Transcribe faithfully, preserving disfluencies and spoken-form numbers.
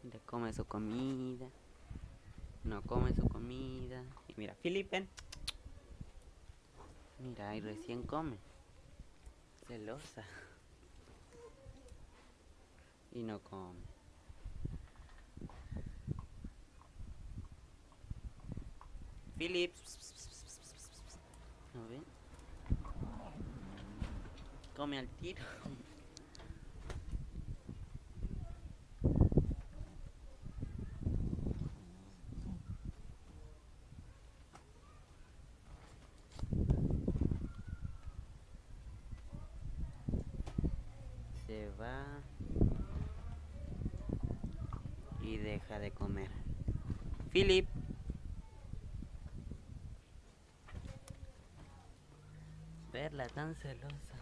Le come su comida. No come su comida. Y mira, Philip, ven. Mira, y recién come. Celosa. Y no come. Philip. ¿No ven? Come al tiro. Se va y deja de comer. Philip. Verla tan celosa.